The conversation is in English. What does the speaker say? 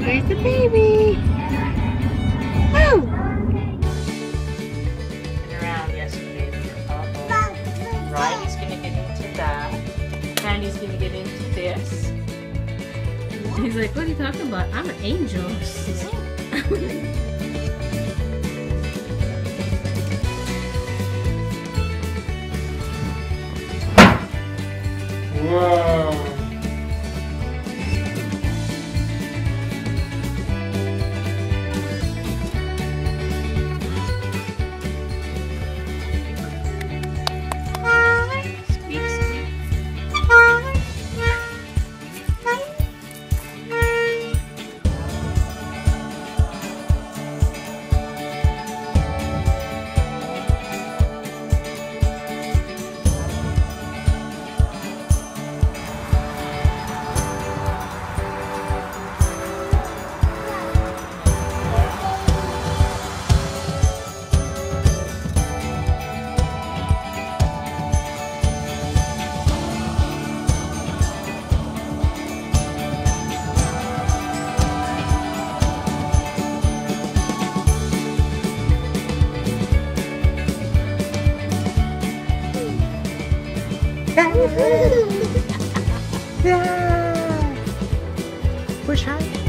There's the baby. Oh. And around yesterday. Riley's gonna get into that. Candy's gonna get into this. He's like, what are you talking about? I'm an angel. Whoa. Push hard.